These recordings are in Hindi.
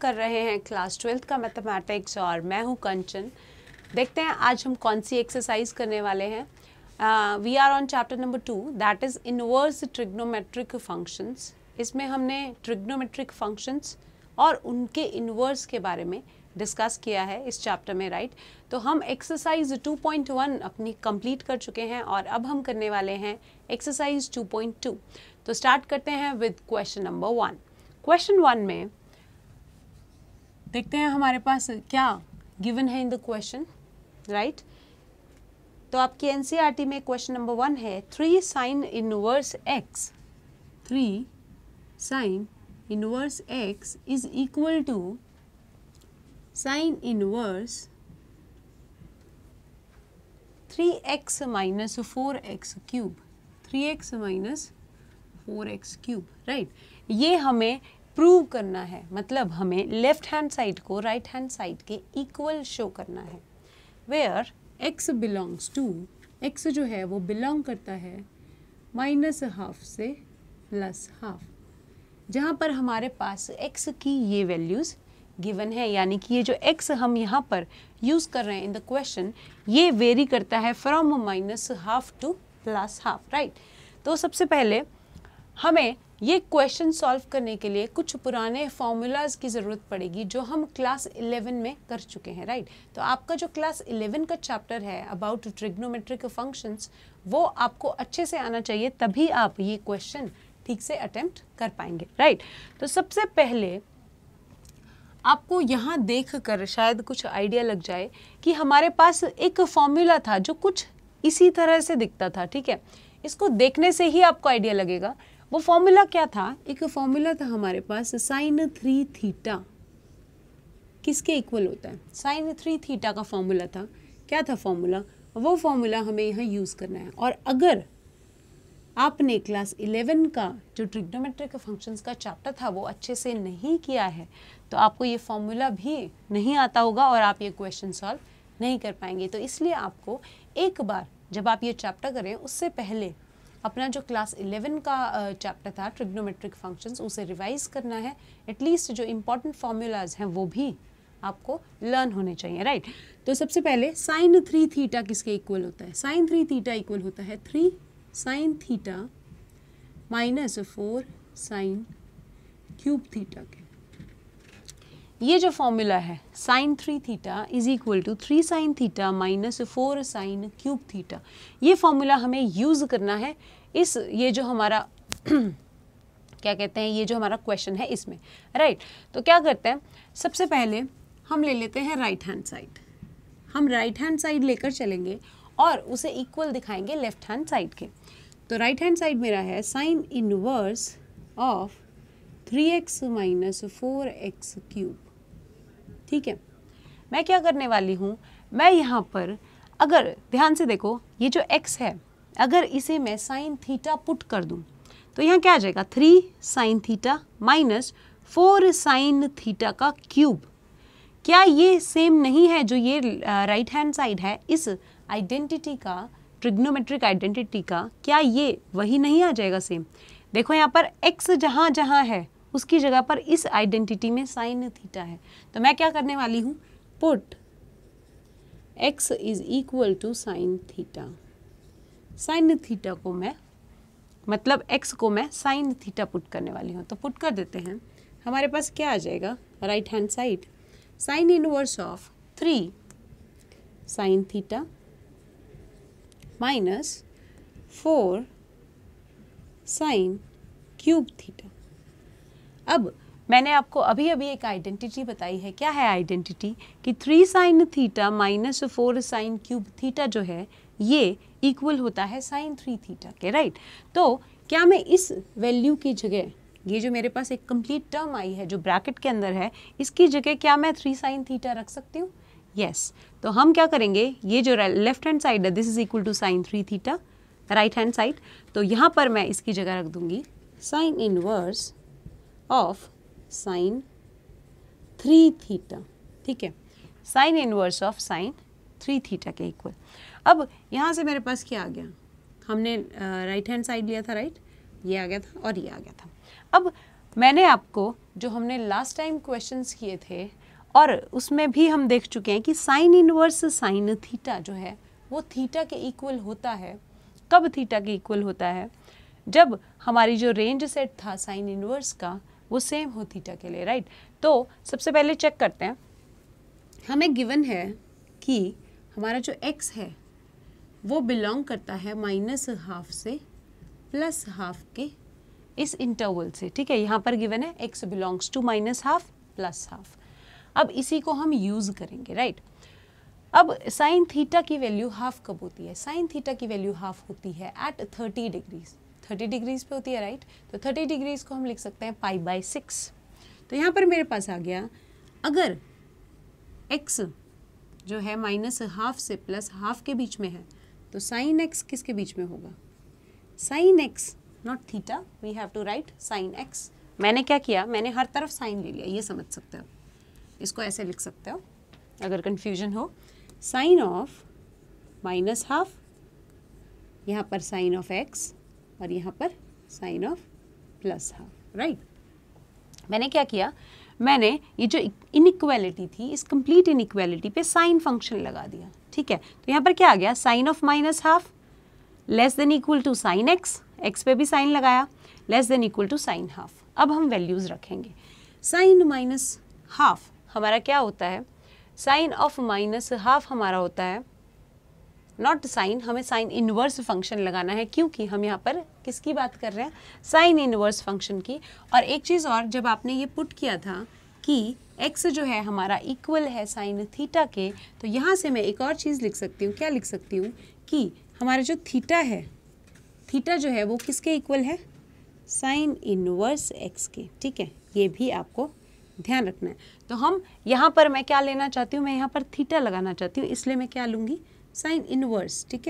कर रहे हैं क्लास 12th का मैथमेटिक्स और मैं हूं कंचन। देखते हैं आज हम कौन सी एक्सरसाइज करने वाले हैं। We are on chapter number 2 that is inverse trigonometric functions. इसमें हमने ट्रिग्नोमेट्रिक फंक्शंस और उनके इनवर्स के बारे में डिस्कस किया है इस चैप्टर में, राइट। तो हम एक्सरसाइज 2.1 अपनी कंप्लीट कर चुके हैं और अब हम करने वाले हैं एक्सरसाइज 2.2। तो स्टार्ट करते हैं विद क्वेश्चन नंबर 1। क्वेश्चन 1 में देखते हैं हमारे पास क्या गिवन है इन द क्वेश्चन, राइट। तो आपकी एनसीईआरटी में क्वेश्चन नंबर 1 है 3 sin inverse x, 3 sin inverse x is equal to sin inverse 3x minus 4x cube, 3x minus 4x cube, right. ये हमें प्रूव करना है, मतलब हमें लेफ्ट हैंड साइड को राइट हैंड साइड के इक्वल शो करना है। Where x belongs to, x जो है वो बिलोंग करता है -½ से +½ जहाँ पर हमारे पास x की ये वैल्यूज़ गिवन है, यानी कि ये जो x हम यहाँ पर यूज़ कर रहे हैं इन द क्वेश्चन, ये वेरी करता है फ्रॉम -½ टू +½ राइट। तो सबसे पहले हमें ये क्वेश्चन सॉल्व करने के लिए कुछ पुराने फॉर्मूलाज़ की ज़रूरत पड़ेगी जो हम क्लास 11 में कर चुके हैं, राइट। तो आपका जो क्लास 11 का चैप्टर है अबाउट ट्रिग्नोमेट्रिक फंक्शंस, वो आपको अच्छे से आना चाहिए, तभी आप ये क्वेश्चन ठीक से अटेम्प्ट कर पाएंगे, राइट। तो सबसे पहले आपको यहाँ देख कर शायद कुछ आइडिया लग जाए कि हमारे पास एक फॉर्मूला था जो कुछ इसी तरह से दिखता था, ठीक है। इसको देखने से ही आपको आइडिया लगेगा वो फॉर्मूला क्या था। एक फॉर्मूला था हमारे पास sin 3 थीटा किसके इक्वल होता है, sin 3 थीटा का फॉर्मूला था। क्या था फॉर्मूला, वो फॉर्मूला हमें यहाँ यूज़ करना है। और अगर आपने क्लास 11 का जो ट्रिग्नोमेट्रिक फंक्शंस का चैप्टर था वो अच्छे से नहीं किया है तो आपको ये फॉर्मूला भी नहीं आता होगा और आप ये क्वेश्चन सॉल्व नहीं कर पाएंगे। तो इसलिए आपको एक बार जब आप ये चैप्टर करें उससे पहले अपना जो क्लास 11 का चैप्टर था ट्रिग्नोमेट्रिक फंक्शंस उसे रिवाइज करना है। एटलीस्ट जो इम्पॉर्टेंट फार्मूलाज हैं वो भी आपको लर्न होने चाहिए, राइट। तो सबसे पहले sin 3 थीटा किसके इक्वल होता है, sin 3 थीटा इक्वल होता है 3 sin theta minus 4 sin cube theta के। ये जो फॉर्मूला है sin 3 theta is equal to 3 sin theta minus 4 sin cube theta, ये फॉर्मूला हमें यूज़ करना है इस ये जो हमारा क्या कहते हैं, ये जो हमारा क्वेश्चन है इसमें, राइट। तो क्या करते हैं, सबसे पहले हम ले लेते हैं राइट हैंड साइड। हम राइट हैंड साइड लेकर चलेंगे और उसे इक्वल दिखाएंगे लेफ्ट हैंड साइड के। तो राइट हैंड साइड मेरा है sin inverse of 3x minus 4x cube, ठीक है। मैं क्या करने वाली हूँ, मैं यहाँ पर अगर ध्यान से देखो ये जो x है अगर इसे मैं sin थीटा पुट कर दूँ तो यहाँ क्या आ जाएगा 3 sin theta minus 4 sin theta का क्यूब। क्या ये सेम नहीं है जो ये राइट हैंड साइड है इस आइडेंटिटी का, ट्रिग्नोमेट्रिक आइडेंटिटी का, क्या ये वही नहीं आ जाएगा सेम। देखो यहाँ पर x जहाँ जहाँ है उसकी जगह पर इस आइडेंटिटी में sin थीटा है। तो मैं क्या करने वाली हूँ, put x is equal to sin theta. sin theta को मैं मतलब x को मैं sin थीटा पुट करने वाली हूँ। तो पुट कर देते हैं, हमारे पास क्या आ जाएगा right hand side sin inverse of 3 sin theta minus 4 sin cube theta. अब मैंने आपको अभी अभी एक आइडेंटिटी बताई है, क्या है आइडेंटिटी, कि 3 sin theta minus 4 sin cube theta जो है ये इक्वल होता है sin 3 थीटा के, राइट। तो क्या मैं इस वैल्यू की जगह, ये जो मेरे पास एक कंप्लीट टर्म आई है जो ब्रैकेट के अंदर है, इसकी जगह क्या मैं 3 sin थीटा रख सकती हूँ, यस। तो हम क्या करेंगे, ये जो लेफ्ट हैंड साइड है this is equal to sin 3 theta right hand side, तो यहाँ पर मैं इसकी जगह रख दूंगी sin inverse of sin 3 theta, ठीक है, sin inverse of sin 3 theta के इक्वल। अब यहाँ से मेरे पास क्या आ गया, हमने राइट हैंड साइड लिया था, राइट, ये आ गया था और ये आ गया था। अब मैंने आपको जो हमने लास्ट टाइम क्वेश्चंस किए थे और उसमें भी हम देख चुके हैं कि साइन इनवर्स साइन थीटा जो है वो थीटा के इक्वल होता है। कब थीटा के इक्वल होता है? जब हमारी जो रेंज सेट था साइन इनवर्स का वो सेम हो थीटा के लिए, राइट। तो सबसे पहले चेक करते हैं, हमें गिवन है कि हमारा जो x है वो बिलोंग करता है -½ से +½ के इस इंटरवल से, ठीक है। यहाँ पर गिवन है x बिलोंग्स टू -½ +½ अब इसी को हम यूज़ करेंगे, राइट। अब साइन थीटा की वैल्यू हाफ कब होती है? साइन थीटा की वैल्यू हाफ होती है एट 30 डिग्रीज, 30 डिग्रीज पे होती है, राइट। तो 30 डिग्रीज को हम लिख सकते हैं π/6। तो यहाँ पर मेरे पास आ गया, अगर x जो है -½ से +½ के बीच में है तो साइन x किसके बीच में होगा? Sine x, not theta, we have to write sine x। मैंने क्या किया, मैंने हर तरफ साइन ले लिया, ये समझ सकते हो। इसको ऐसे लिख सकते हो अगर कंफ्यूजन हो, साइन ऑफ -½ यहाँ पर साइन ऑफ x और यहाँ पर साइन ऑफ +½ राइट। मैंने क्या किया, मैंने ये जो इनइक्वालिटी थी इस कंप्लीट इनइक्वालिटी पे साइन फंक्शन लगा दिया, ठीक है। तो यहाँ पर क्या आ गया, sine of -½ less than equal to sine x पे भी साइन लगाया, less than equal to sine ½ अब हम वैल्यूज़ रखेंगे। साइन -½ हमारा क्या होता है, साइन ऑफ -½ हमारा होता है, नॉट साइन, हमें साइन इनवर्स फंक्शन लगाना है क्योंकि हम यहाँ पर किसकी बात कर रहे हैं, साइन इनवर्स फंक्शन की। और एक चीज़ और, जब आपने ये पुट किया था कि x जो है हमारा इक्वल है साइन थीटा के, तो यहाँ से मैं एक और चीज़ लिख सकती हूँ, क्या लिख सकती हूँ कि हमारा जो थीटा है, थीटा जो है वो किसके इक्वल है, साइन इनवर्स x के, ठीक है। ये भी आपको ध्यान रखना है। तो हम यहाँ पर मैं क्या लेना चाहती हूँ, मैं यहाँ पर थीटा लगाना चाहती हूँ, इसलिए मैं क्या लूँगी, साइन इनवर्स, ठीक है।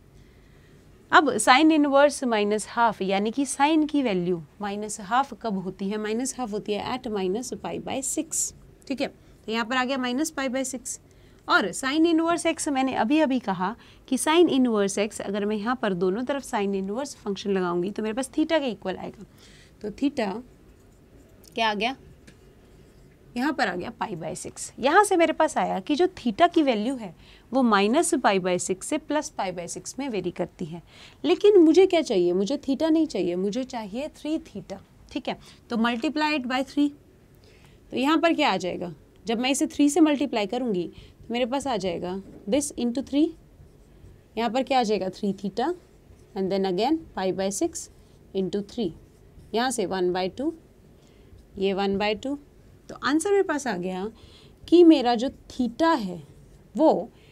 अब साइन इनवर्स -½ यानी कि साइन की वैल्यू -½ कब होती है, -½ होती है एट -π/6, ठीक है। तो यहाँ पर आ गया -π/6। और साइन इनवर्स x मैंने अभी कहा कि साइन इनवर्स x अगर मैं यहाँ पर दोनों तरफ साइन इनवर्स फंक्शन लगाऊंगी तो मेरे पास थीटा के इक्वल आएगा। तो थीटा क्या आ गया, यहाँ पर आ गया π/6। यहाँ से मेरे पास आया कि जो थीटा की वैल्यू है वो -π/6 से +π/6 में वेरी करती है। लेकिन मुझे क्या चाहिए, मुझे थीटा नहीं चाहिए, मुझे चाहिए 3 थीटा, ठीक है। तो मल्टीप्लाइड बाय 3, तो यहाँ पर क्या आ जाएगा, जब मैं इसे 3 से मल्टीप्लाई करूँगी तो मेरे पास आ जाएगा दिस इंटू 3, यहाँ पर क्या आ जाएगा 3 theta and then again π/6 into 3, यहाँ से 1/2, ये 1/2। तो आंसर मेरे पास आ गया कि मेरा जो थीटा है वो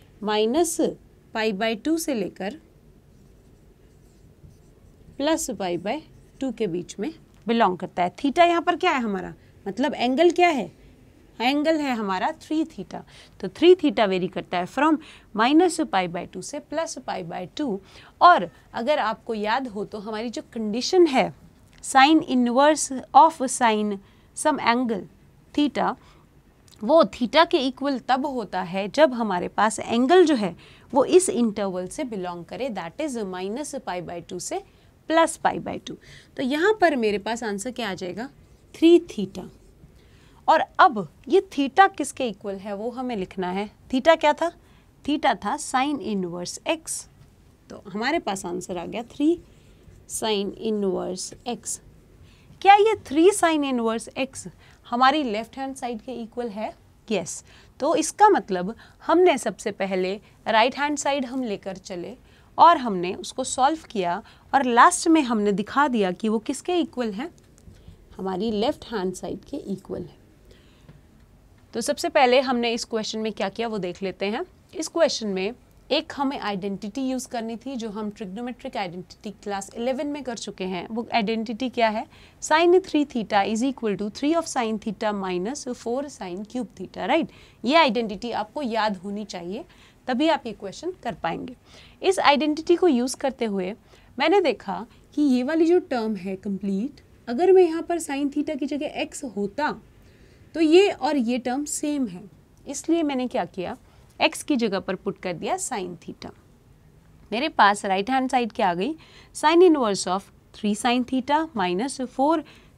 -π/2 से लेकर +π/2 के बीच में बिलोंग करता है। थीटा यहाँ पर क्या है हमारा, मतलब एंगल क्या है, एंगल है हमारा 3 थीटा। तो 3 थीटा वेरी करता है फ्रॉम -π/2 से +π/2। और अगर आपको याद हो तो हमारी जो कंडीशन है sine inverse of sine some angle theta, वो थीटा के इक्वल तब होता है जब हमारे पास एंगल जो है वो इस इंटरवल से बिलोंग करे, दैट इज -π/2 से +π/2। तो यहाँ पर मेरे पास आंसर क्या आ जाएगा, 3 थीटा। और अब ये थीटा किसके इक्वल है वो हमें लिखना है। थीटा क्या था, थीटा था साइन इनवर्स x। तो हमारे पास आंसर आ गया 3 साइन इनवर्स x। क्या ये 3 साइन इनवर्स x हमारी लेफ्ट हैंड साइड के इक्वल है? यस। तो इसका मतलब हमने सबसे पहले राइट हैंड साइड हम लेकर चले और हमने उसको सॉल्व किया और लास्ट में हमने दिखा दिया कि वो किसके इक्वल है, हमारी लेफ्ट हैंड साइड के इक्वल है। तो सबसे पहले हमने इस क्वेश्चन में क्या किया वो देख लेते हैं। इस क्वेश्चन में एक हमें आइडेंटिटी यूज़ करनी थी जो हम ट्रिग्नोमेट्रिक आइडेंटिटी क्लास 11 में कर चुके हैं। वो आइडेंटिटी क्या है, sine 3 theta is equal to 3 of sine theta -4 sine cube theta, right. ये आइडेंटिटी आपको याद होनी चाहिए, तभी आप ये क्वेश्चन कर पाएंगे। इस आइडेंटिटी को यूज़ करते हुए मैंने देखा कि ये वाली जो टर्म है कंप्लीट, अगर मैं यहाँ पर साइन थीटा की जगह x होता तो ये और ये टर्म सेम है, इसलिए मैंने क्या किया, x की जगह पर पुट कर दिया साइन थीटा। मेरे पास राइट हैंड साइड क्या आ गई, sine inverse of 3 sine theta -4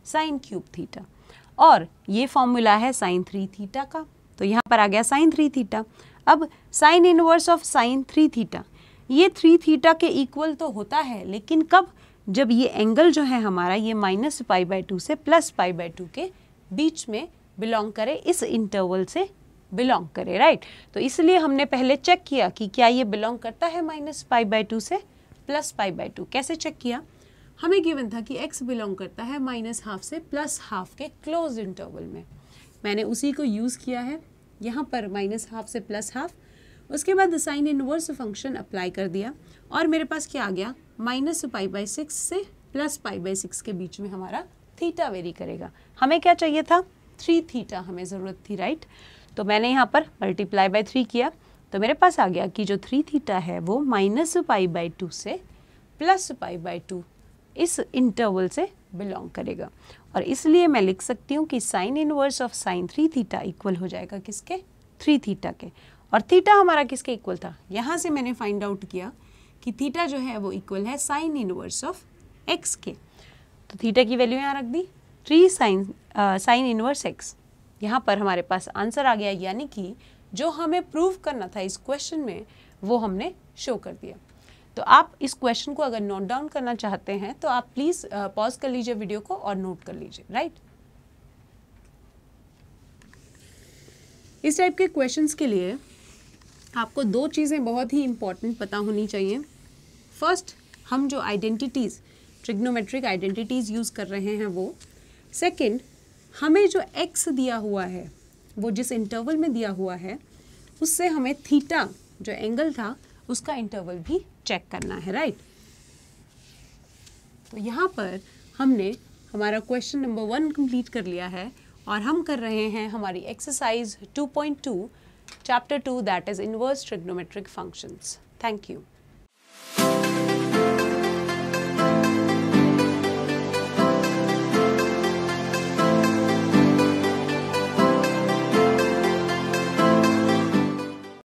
sine cube theta, और ये फॉर्मूला है साइन 3 थीटा का, तो यहाँ पर आ गया साइन 3 थीटा। अब sine inverse of sine 3 theta, ये 3 थीटा के इक्वल तो होता है, लेकिन कब? जब ये एंगल जो है हमारा ये -π/2 से +π/2 के बीच में बिलोंग करे, इस इंटरवल से बिलोंग करे, राइट। तो इसलिए हमने पहले चेक किया कि क्या ये बिलोंग करता है -π/2 से +π/2। कैसे चेक किया? हमें गिवन था कि x बिलोंग करता है -½ से +½ के क्लोज इंटरवल में। मैंने उसी को यूज़ किया है यहाँ पर, -½ से +½ उसके बाद साइन इनवर्स फंक्शन अप्लाई कर दिया और मेरे पास क्या आ गया, -π/6 से +π/6 के बीच में हमारा थीटा वेरी करेगा। हमें क्या चाहिए था? 3 थीटा हमें ज़रूरत थी, राइट। तो मैंने यहाँ पर मल्टीप्लाई बाय 3 किया, तो मेरे पास आ गया कि जो 3 थीटा है वो -π/2 से +π/2 इस इंटरवल से बिलोंग करेगा, और इसलिए मैं लिख सकती हूँ कि sine inverse of sine 3 theta equal हो जाएगा किसके? 3 थीटा के। और थीटा हमारा किसके इक्वल था? यहाँ से मैंने फाइंड आउट किया कि थीटा जो है वो इक्वल है साइन इनवर्स ऑफ x के। तो थीटा की वैल्यू यहाँ रख दी 3 साइन इनवर्स x। यहाँ पर हमारे पास आंसर आ गया, यानी कि जो हमें प्रूव करना था इस क्वेश्चन में वो हमने शो कर दिया। तो आप इस क्वेश्चन को अगर नोट डाउन करना चाहते हैं तो आप प्लीज़ पॉज कर लीजिए वीडियो को और नोट कर लीजिए, राइट। इस टाइप के क्वेश्चंस के लिए आपको 2 चीज़ें बहुत ही इम्पॉर्टेंट पता होनी चाहिए। फर्स्ट, हम जो आइडेंटिटीज़, ट्रिग्नोमेट्रिक आइडेंटिटीज़ यूज़ कर रहे हैं वो। सेकंड, हमें जो x दिया हुआ है वो जिस इंटरवल में दिया हुआ है उससे हमें थीटा जो एंगल था उसका इंटरवल भी चेक करना है, राइट। तो यहाँ पर हमने हमारा क्वेश्चन नंबर 1 कंप्लीट कर लिया है और हम कर रहे हैं हमारी exercise 2.2 chapter 2 that is inverse trigonometric functions. Thank you.